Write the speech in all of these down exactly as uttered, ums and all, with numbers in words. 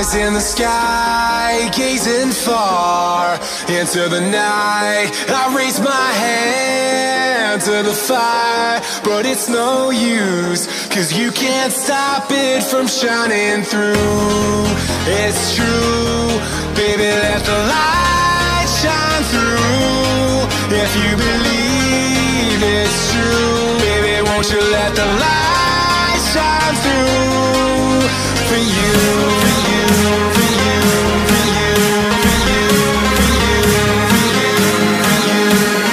in the sky, gazing far into the night. I raise my hand to the fire, but it's no use, cause you can't stop it from shining through. It's true, baby, let the light shine through. If you believe it's true, baby, won't you let the light shine through for you, for you, for you, for you, for you, for you, for you, for you,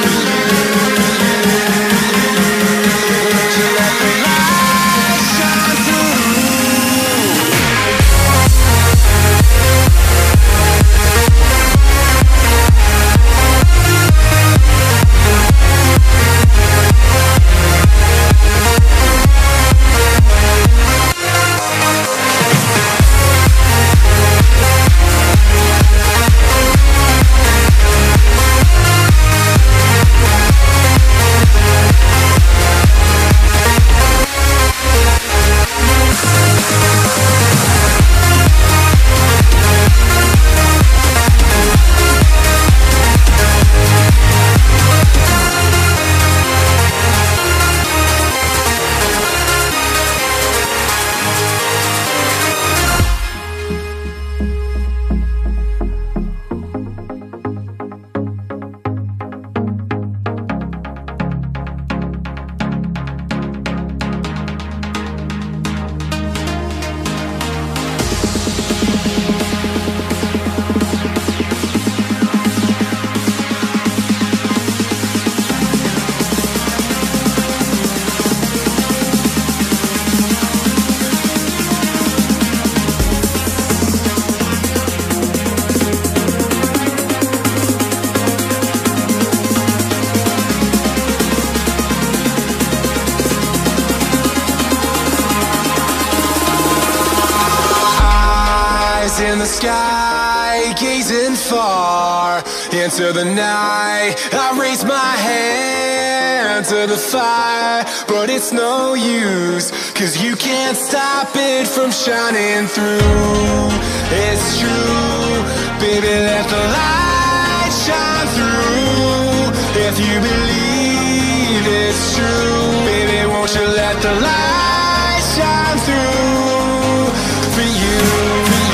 won't you let the light shine through? In the sky, gazing far into the night. I raise my hand to the fire, but it's no use, cause you can't stop it from shining through. It's true, baby, let the light shine through. If you believe it's true, baby, won't you let the light shine through for you, for you.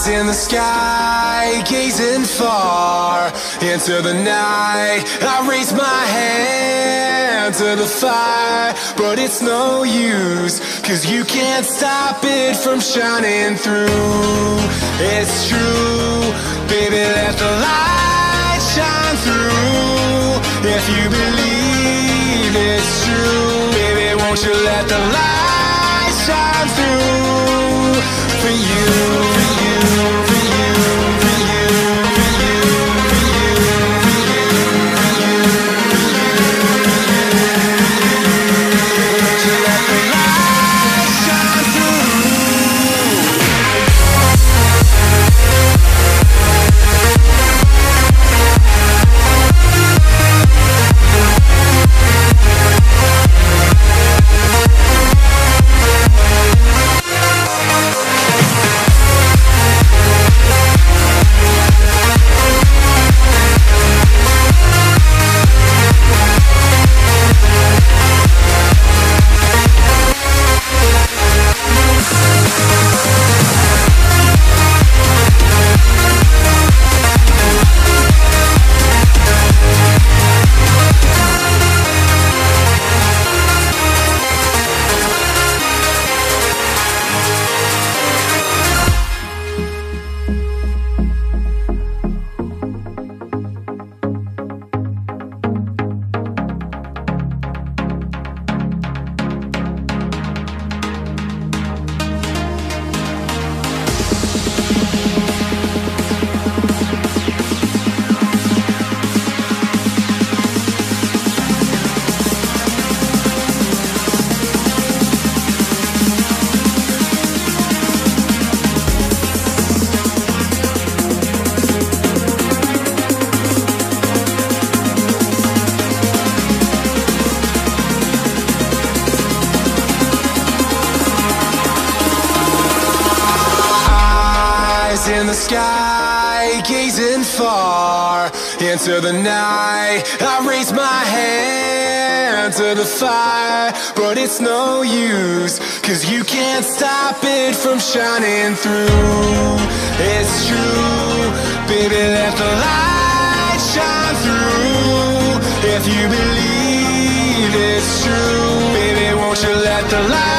Eyes in the sky, gazing far into the night. I raise my hand to the fire, but it's no use, 'cause you can't stop it from shining through. It's true, baby, let the light shine through. If you believe it's true, baby, won't you let the light shine through for you, for you, for you, for you, for you, for you, for you, for you, for you. Won't you let the light shine through? In the sky, gazing far into the night. I raise my hand to the fire, but it's no use, 'cause you can't stop it from shining through. It's true, baby, let the light shine through. If you believe it's true, baby, won't you let the light